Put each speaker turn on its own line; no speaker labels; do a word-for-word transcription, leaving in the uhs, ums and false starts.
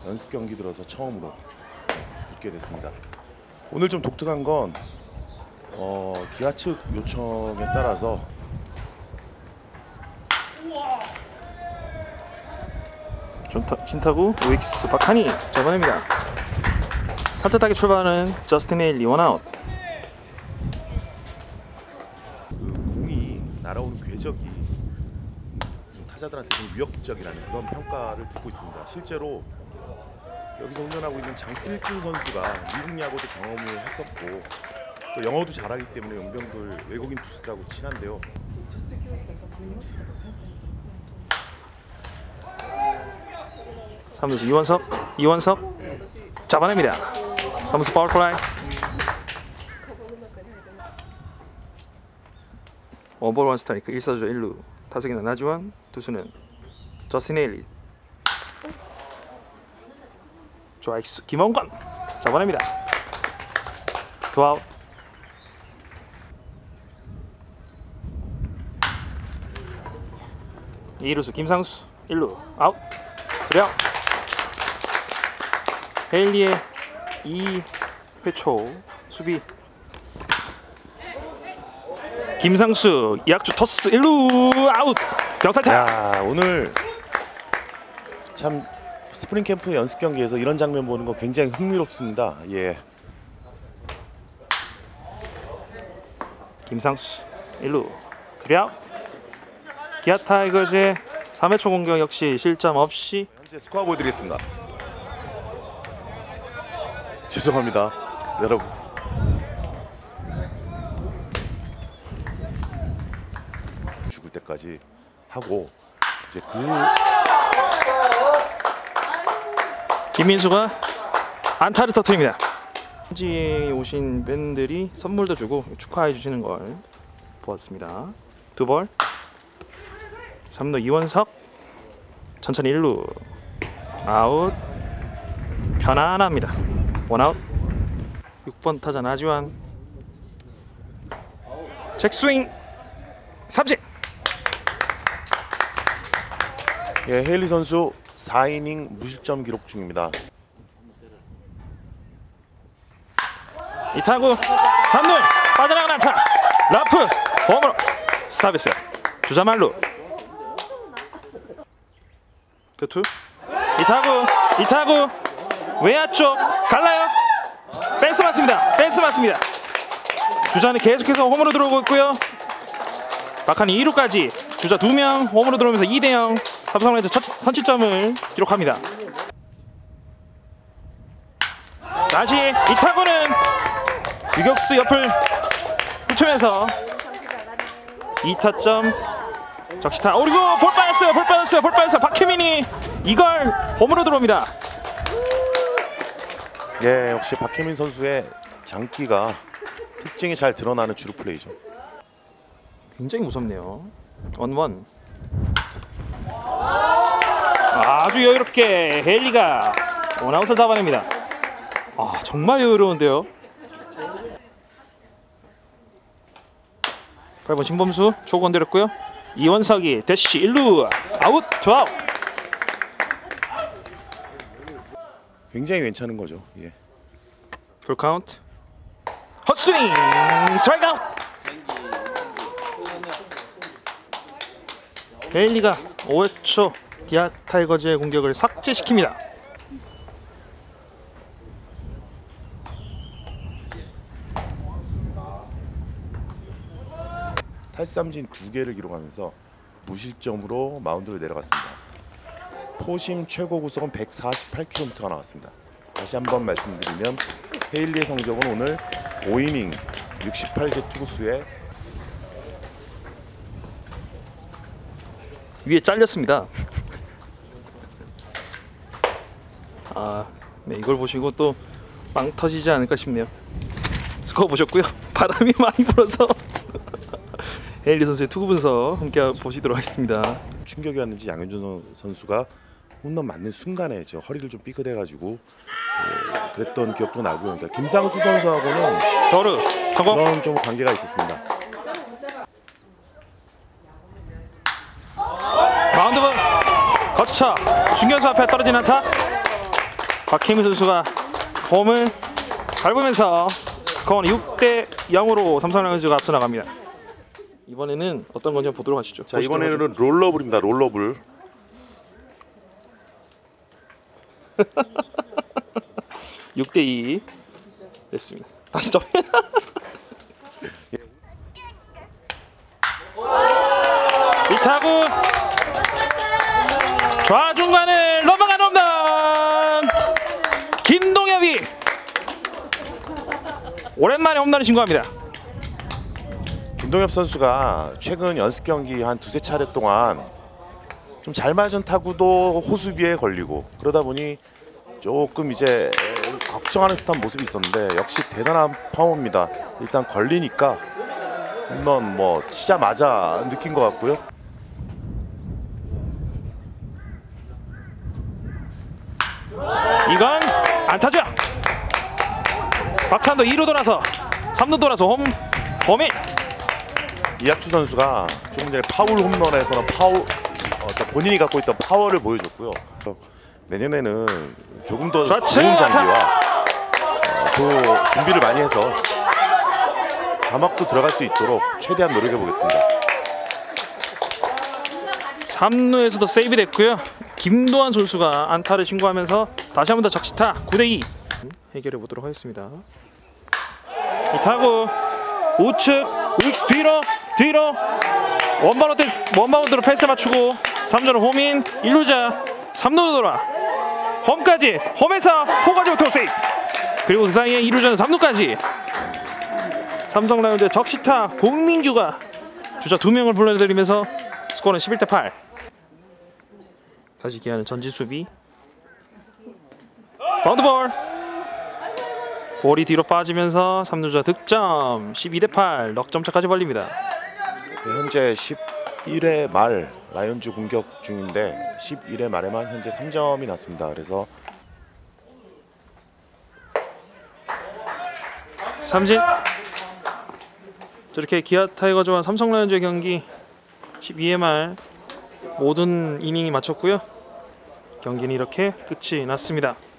연습 경기 들어서 처음으로 붙게 됐습니다. 오늘 좀 독특한 건 어, 기아 측 요청에 따라서
좋다, 진타구 우익스 박하니 잡아냅니다. 산뜻하게 출발하는 저스틴 헤일리 원아웃.
그 공이 날아오는 궤적이 타자들한테 좀 위협적이라는 그런 평가를 듣고 있습니다. 실제로 여기서 훈련하고 있는 장필준 선수가 미국 야구도 경험을 했었고 또 영어도 잘하기 때문에 용병들 외국인 투수들하고 친한데요.
삼루수 이원석, 이원석 잡아냅니다. 삼루수 파울플라이. 원볼 원스트라이크. 일 사주자 일 루. 타석에는 나지완, 투수는 저스틴 헤일리. 좌익수 김원권 잡아냅니다. 투아웃. 이루수 김상수 일 루 아웃. 쓰리 아웃. 헤일리의 이 회 초 수비. 김상수 약주 토스 일 루 아웃. 병살타.
야, 오늘 참 스프링 캠프 연습 경기에서 이런 장면 보는 거 굉장히 흥미롭습니다. 예.
김상수 일 루 쓰리 아웃. 기아 타이거즈의 삼 회 초 공격 역시 실점 없이.
현재 스코어 보여드리겠습니다. 죄송합니다, 여러분. 죽을 때까지 하고 이제 그
김민수가 안타를 터뜨립니다. 현지에 오신 팬들이 선물도 주고 축하해 주시는 걸 보았습니다. 두 볼. 삼 루 이원석 천천히 일 루 아웃. 편안합니다. 원아웃. 육 번 타자 나지완 잭스윙 삼진.
예, 헤일리 선수 사 이닝 무실점 기록 중입니다.
이 타구 삼 루 빠져나가는 안타. 라프 홈으로 스타베이스. 주자 말루. 투투. 이 타구 이 타구 외야 쪽 갈라요. 펜스 맞습니다. 펜스 맞습니다. 주자는 계속해서 홈으로 들어오고 있고요. 박하니 이 루까지 주자 두 명 홈으로 들어오면서 이 대 영 삼성라이즈 첫 선취점을 기록합니다. 다시 이 타구는 유격수 옆을 훑으면서 이 타점 적시타. 오, 그리고 볼 빠졌어요. 볼 빠졌어요. 볼 빠졌어요. 박혜민이 이걸 홈으로 들어옵니다.
예, 역시 박혜민 선수의 장기가 특징이 잘 드러나는 주루 플레이죠.
굉장히 무섭네요. 원원. 아주 여유롭게 헤일리가 원아웃을 잡아냅니다. 아, 정말 여유로운데요. 팔 번 신범수 초구 건드렸고요. 이원석이 대시 일 루 아웃. 투 아웃.
굉장히 괜찮은 거죠. 예.
풀 카운트. 헛스윙 스트라이크 아웃. 헤일리가 오 회 초 기아 타이거즈의 공격을 삭제시킵니다.
탈삼진 두 개를 기록하면서 무실점으로 마운드를 내려갔습니다. 포심 최고 구속은 백사십팔 킬로미터가 나왔습니다. 다시 한번 말씀드리면 헤일리의 성적은 오늘 오 이닝 육십팔 개 투구수에
위에 잘렸습니다. 아, 네, 이걸 보시고 또 빵 터지지 않을까 싶네요. 스코어 보셨고요. 바람이 많이 불어서 헤일리 선수의 투구 분석 함께 보시도록 하겠습니다.
충격이었는지 양현종 선수가 홈런 맞는 순간에 저 허리를 좀 삐끗해가지고 예, 그랬던 기억도 나고요. 그러니까 김상수 선수하고는
더르 성공.
그런 좀 관계가 있었습니다.
마운드 거쳐 중견수 앞에 떨어진 안타. 박혜민 선수가 홈을 밟으면서 스코어는 육 대 영으로 삼성 라이온즈가 앞서 나갑니다. 이번에는 어떤 건지 보도록 하시죠.
자, 이번에는 롤러블입니다. 롤러블.
육 대 이 됐습니다. 다시 점. 이 타구 좌중간을 넘어가는 홈런. 김동엽이 오랜만에 홈런을 신고합니다.
김동엽 선수가 최근 연습 경기 한 두세 차례 동안 좀 잘 맞은 타구도 호수비에 걸리고 그러다 보니 조금 이제 걱정하는 듯한 모습이 있었는데 역시 대단한 파워입니다. 일단 걸리니까 홈런 뭐 치자마자 느낀 것 같고요.
이건 안타죠. 박찬도 이 루 돌아서 삼 루 돌아서 홈 홈이.
이학주 선수가 조금 전에 파울 홈런에서는 파울 어, 본인이 갖고 있던 파워를 보여줬고요. 내년에는 조금 더 좋은 장비와 어, 조, 준비를 많이 해서 자막도 들어갈 수 있도록 최대한 노력해 보겠습니다.
삼 루에서도 세이브 됐고요. 김도환 선수가 안타를 신고하면서 다시 한 번 더 적시타 구 대 이 해결해 보도록 하겠습니다. 이 타구 우측 우익수 뒤로 뒤로 원바운드 원바운드로 패스 맞추고 삼 루로 홈인 일 루자 삼 루로 돌아 홈까지 홈에서 포가지부터 세이브 그리고 그 사이에 이 루자는 삼 루까지 삼성 라이온즈 적시타 공민규가 주자 두 명을 불러내드리면서 스코어는 십일 대 팔. 다시 기하는 전진 수비 바운드볼 볼이 뒤로 빠지면서 삼 루자 득점 십이 대 팔 넉점차까지 벌립니다.
네, 현재 십일 회 말 라이온즈 공격 중인데 십일 회 말에만 현재 삼 점이 났습니다. 그래서
삼진. 저렇게 기아 타이거즈와 삼성 라이온즈의 경기 십이 회 말 모든 이닝이 마쳤고요. 경기는 이렇게 끝이 났습니다.